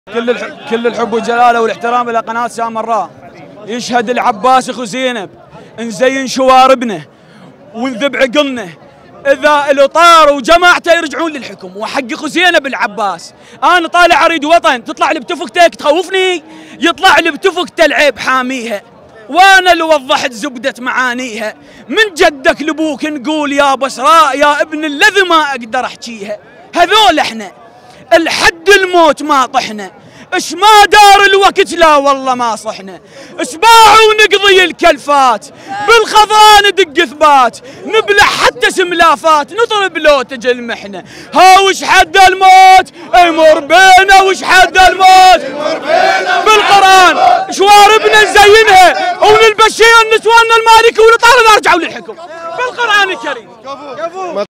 كل الحب والجلاله والاحترام الى قناه سامراء. يشهد العباس اخو زينب نزين شواربنا ونذب عقلنا اذا الاطار وجماعته يرجعون للحكم، وحق اخو زينب العباس. انا طالع اريد وطن، تطلع لي بتفكتك تخوفني، يطلع لي بتفكته العيب حاميها، وانا اللي وضحت زبده معانيها. من جدك لابوك نقول يا بسراء يا ابن الذي ما اقدر احكيها. هذول احنا الحد الموت ما طحنا، اش ما دار الوقت لا والله ما صحنا، اسباع ونقضي الكلفات بالخضران ندق ثبات، نبلع حتى سملافات نضرب لو تجي المحنه. ها وش حد الموت يمر بينا، وش حد الموت يمر بينا بالقران، شواربنا نزينها ونلبس شيء نسواننا المالكي ونطالب نرجعوا للحكم بالقران الكريم.